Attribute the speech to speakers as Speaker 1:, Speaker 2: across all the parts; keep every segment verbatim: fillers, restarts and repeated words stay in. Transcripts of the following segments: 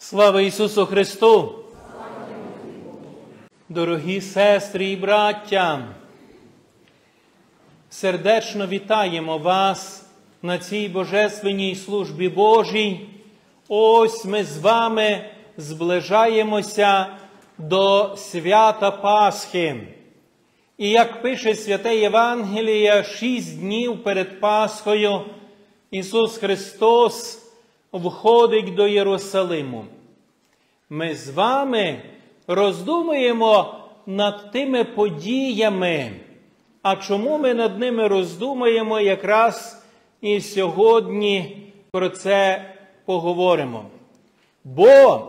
Speaker 1: Слава Ісусу Христу! Дорогі сестри і браття! Сердечно вітаємо вас на цій божественній службі Божій. Ось ми з вами зближаємося до свята Пасхи. І як пише Святе Євангеліє, шість днів перед Пасхою Ісус Христос входить до Єрусалиму. Ми з вами роздумуємо над тими подіями. А чому ми над ними роздумуємо, якраз і сьогодні про це поговоримо. Бо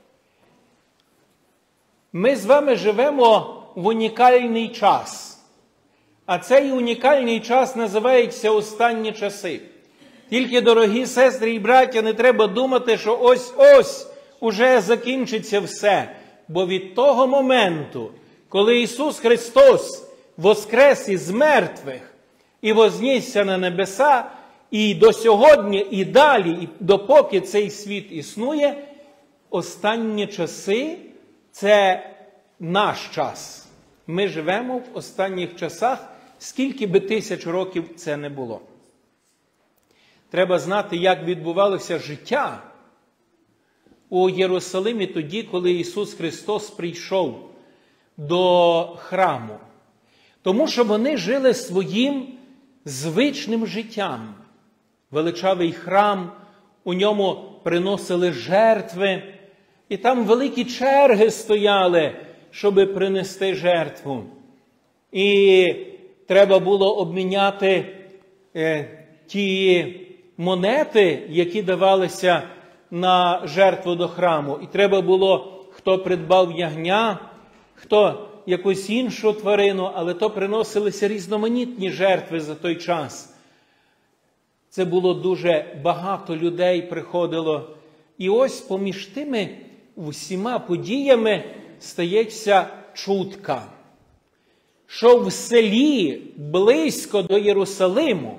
Speaker 1: ми з вами живемо в унікальний час. А цей унікальний час називається останні часи. Тільки, дорогі сестри і браття, не треба думати, що ось-ось уже закінчиться все. Бо від того моменту, коли Ісус Христос воскрес із мертвих і вознісся на небеса, і до сьогодні, і далі, і допоки цей світ існує, останні часи – це наш час. Ми живемо в останніх часах, скільки би тисяч років це не було. Треба знати, як відбувалося життя у Єрусалимі тоді, коли Ісус Христос прийшов до храму. Тому що вони жили своїм звичним життям. Величавий храм, у ньому приносили жертви, і там великі черги стояли, щоби принести жертву. І треба було обміняти е, ті монети, які давалися на жертву до храму. І треба було, хто придбав ягня, хто якусь іншу тварину, але то приносилися різноманітні жертви за той час. Це було дуже багато людей приходило. І ось поміж тими всіма подіями стається чутка, що в селі близько до Єрусалиму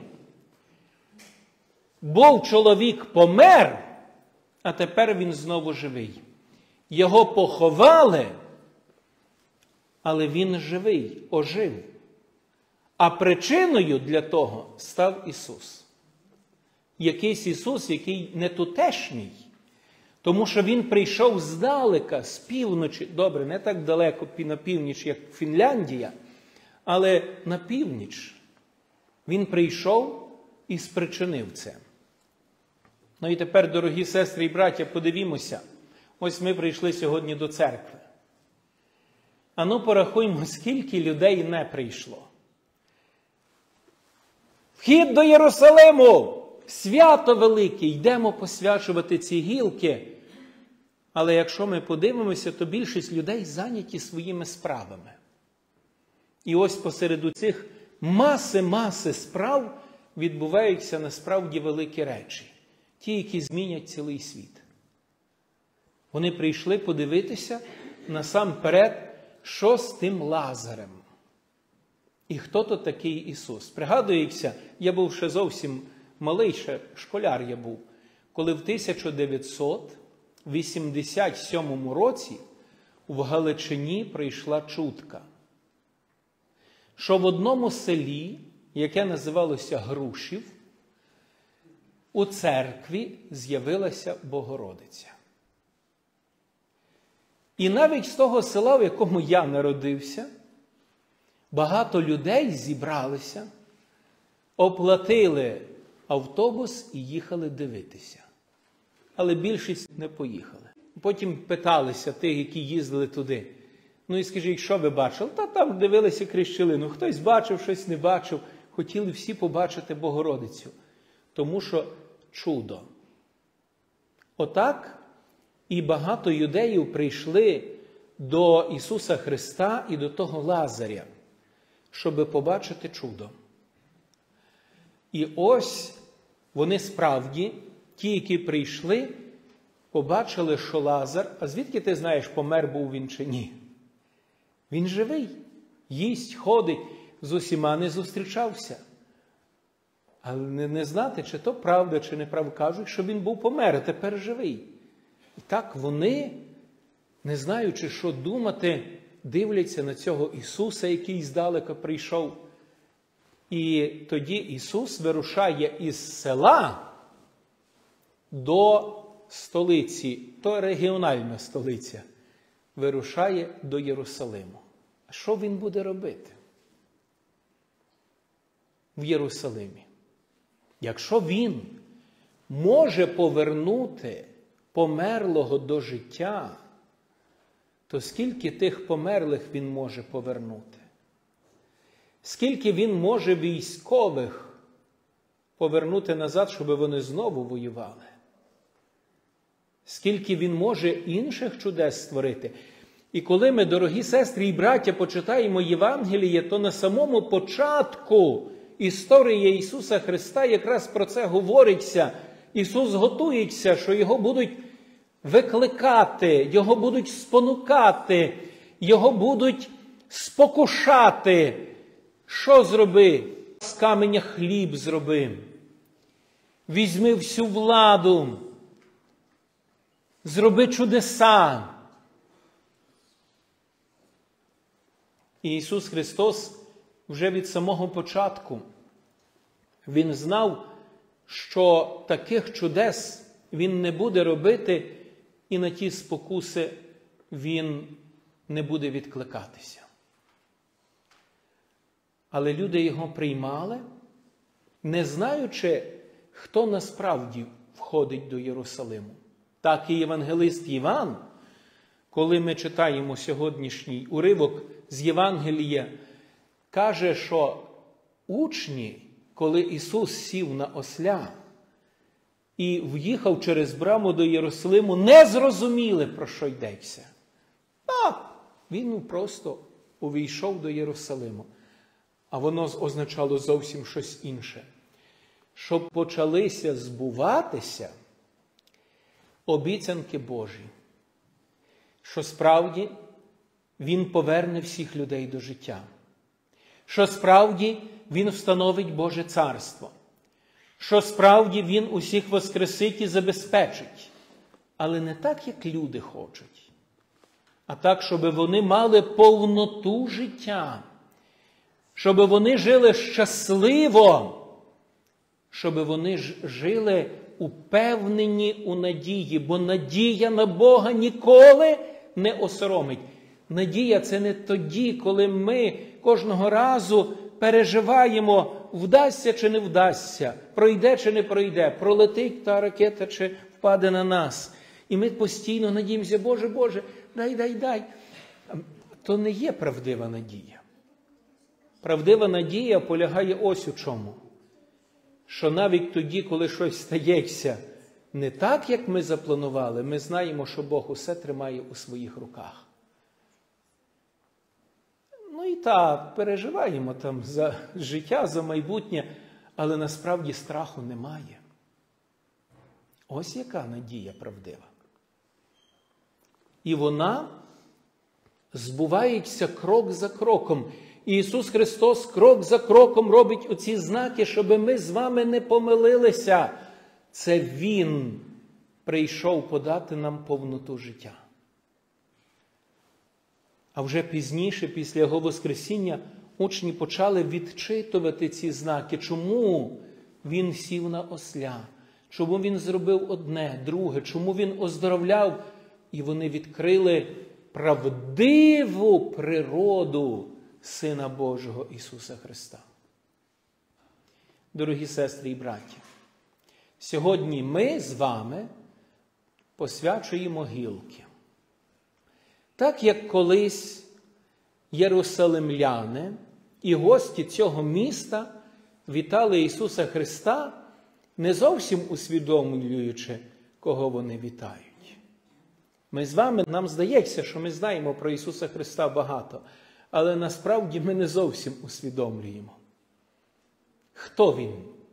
Speaker 1: був чоловік помер, а тепер він знову живий. Його поховали, але він живий, ожив. А причиною для того став Ісус. Якийсь Ісус, який не тутешній, тому що Він прийшов здалека, з півночі, добре, не так далеко на північ, як Фінляндія, але на північ. Він прийшов і спричинив це. Ну і тепер, дорогі сестри і браття, подивімося. Ось ми прийшли сьогодні до церкви. А ну порахуємо, скільки людей не прийшло. Вхід до Єрусалиму! Свято велике! Йдемо посвячувати ці гілки. Але якщо ми подивимося, то більшість людей зайняті своїми справами. І ось посеред цих маси-маси справ відбуваються насправді великі речі. Ті, які змінять цілий світ. Вони прийшли подивитися насамперед, що з тим Лазарем. І хто то такий Ісус. Пригадується, я був ще зовсім малий, ще школяр я був, коли в тисяча дев'ятсот вісімдесят сьомому році в Галичині прийшла чутка, що в одному селі, яке називалося Грушів, у церкві з'явилася Богородиця. І навіть з того села, в якому я народився, багато людей зібралися, оплатили автобус і їхали дивитися. Але більшість не поїхали. Потім питалися тих, які їздили туди. Ну і скажіть, що ви бачили? Та там дивилися крещелину. Хтось бачив, щось не бачив. Хотіли всі побачити Богородицю. Тому що чудо. Отак і багато юдеїв прийшли до Ісуса Христа і до того Лазаря, щоби побачити чудо. І ось вони справді, ті, які прийшли, побачили, що Лазар, а звідки ти знаєш, помер був він чи ні? Він живий, їсть, ходить, з усіма не зустрічався. Але не, не знати, чи то правда, чи неправда. Кажуть, що він був помер, а тепер живий. І так вони, не знаючи, що думати, дивляться на цього Ісуса, який здалека прийшов. І тоді Ісус вирушає із села до столиці, то регіональна столиця, вирушає до Єрусалиму. А що Він буде робити в Єрусалимі? Якщо Він може повернути померлого до життя, то скільки тих померлих Він може повернути? Скільки Він може військових повернути назад, щоб вони знову воювали? Скільки Він може інших чудес створити? І коли ми, дорогі сестри і браття, почитаємо Євангеліє, то на самому початку історії Ісуса Христа якраз про це говориться. Ісус готується, що Його будуть викликати, Його будуть спонукати, Його будуть спокушати. Що зроби? З каменя хліб зроби. Візьми всю владу. Зроби чудеса. І Ісус Христос вже від самого початку, Він знав, що таких чудес Він не буде робити, і на ті спокуси Він не буде відкликатися. Але люди Його приймали, не знаючи, хто насправді входить до Єрусалиму. Так і євангелист Іван, коли ми читаємо сьогоднішній уривок з Євангелія, каже, що учні, коли Ісус сів на осля і в'їхав через браму до Єрусалиму, не зрозуміли, про що йдеться. Так, Він просто увійшов до Єрусалиму. А воно означало зовсім щось інше. Щоб почалися збуватися обіцянки Божі. Що справді Він поверне всіх людей до життя. Що справді Він встановить Боже царство. Що справді Він усіх воскресить і забезпечить. Але не так, як люди хочуть. А так, щоб вони мали повноту життя. Щоб вони жили щасливо. Щоб вони жили упевнені у надії. Бо надія на Бога ніколи не осоромить. Надія – це не тоді, коли ми кожного разу переживаємо, вдасться чи не вдасться, пройде чи не пройде, пролетить та ракета чи впаде на нас. І ми постійно надіємося, Боже, Боже, дай, дай, дай. То не є правдива надія. Правдива надія полягає ось у чому. Що навіть тоді, коли щось стається не так, як ми запланували, ми знаємо, що Бог усе тримає у своїх руках. Ну і так, переживаємо там за життя, за майбутнє, але насправді страху немає. Ось яка надія правдива. І вона збувається крок за кроком. І Ісус Христос крок за кроком робить оці знаки, щоб ми з вами не помилилися. Це Він прийшов подати нам повноту життя. А вже пізніше, після Його Воскресіння, учні почали відчитувати ці знаки. Чому Він сів на осля? Чому Він зробив одне, друге? Чому Він оздоровляв? І вони відкрили правдиву природу Сина Божого Ісуса Христа. Дорогі сестри і браті, сьогодні ми з вами посвячуємо гілки. Так, як колись єрусалимляни і гості цього міста вітали Ісуса Христа, не зовсім усвідомлюючи, кого вони вітають. Ми з вами, нам здається, що ми знаємо про Ісуса Христа багато, але насправді ми не зовсім усвідомлюємо, хто Він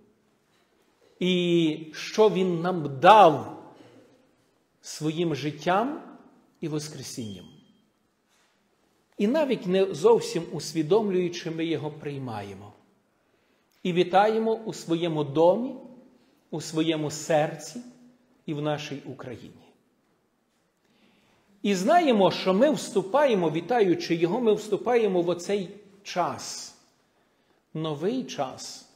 Speaker 1: і що Він нам дав своїм життям і воскресінням. І навіть не зовсім усвідомлюючи, ми Його приймаємо. І вітаємо у своєму домі, у своєму серці і в нашій Україні. І знаємо, що ми вступаємо, вітаючи Його, ми вступаємо в оцей час, новий час,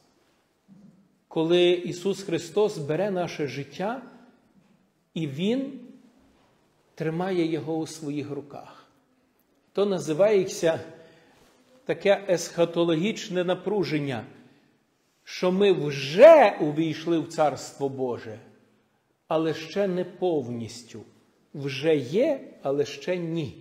Speaker 1: коли Ісус Христос бере наше життя і Він тримає його у своїх руках. То називається таке есхатологічне напруження, що ми вже увійшли в Царство Боже, але ще не повністю. Вже є, але ще ні.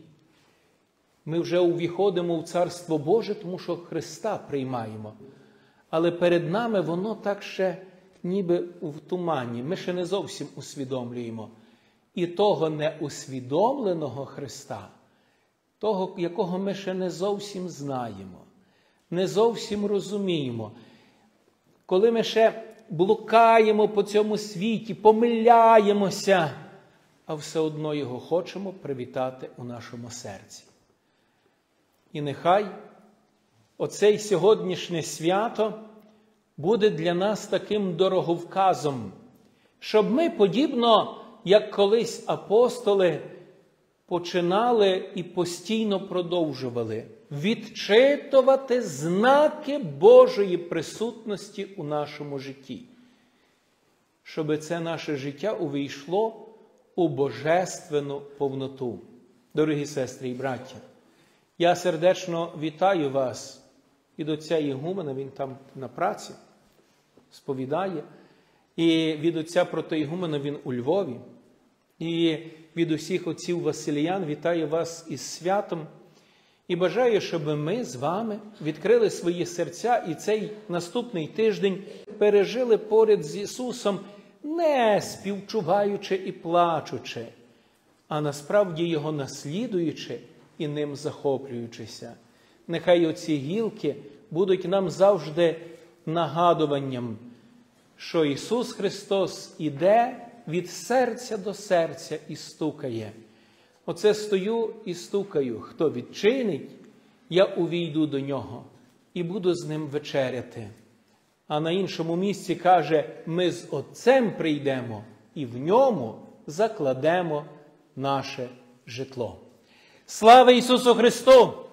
Speaker 1: Ми вже увіходимо в Царство Боже, тому що Христа приймаємо. Але перед нами воно так ще ніби в тумані. Ми ще не зовсім усвідомлюємо. І того неусвідомленого Христа, того, якого ми ще не зовсім знаємо, не зовсім розуміємо, коли ми ще блукаємо по цьому світі, помиляємося, а все одно Його хочемо привітати у нашому серці. І нехай оцей сьогоднішнє свято буде для нас таким дороговказом, щоб ми, подібно, як колись апостоли, починали і постійно продовжували відчитувати знаки Божої присутності у нашому житті. Щоб це наше життя увійшло у божественну повноту. Дорогі сестри і браття, я сердечно вітаю вас від отця Ігумена, він там на праці сповідає, і від отця протоігумена він у Львові, і від усіх отців Василіян вітаю вас із святом і бажаю, щоб ми з вами відкрили свої серця і цей наступний тиждень пережили поряд з Ісусом, не співчуваючи і плачучи, а насправді Його наслідуючи і ним захоплюючися. Нехай оці гілки будуть нам завжди нагадуванням, що Ісус Христос іде від серця до серця і стукає. Оце стою і стукаю. Хто відчинить, я увійду до Нього і буду з Ним вечеряти. А на іншому місці каже, ми з Отцем прийдемо і в Ньому закладемо наше житло. Слава Ісусу Христу!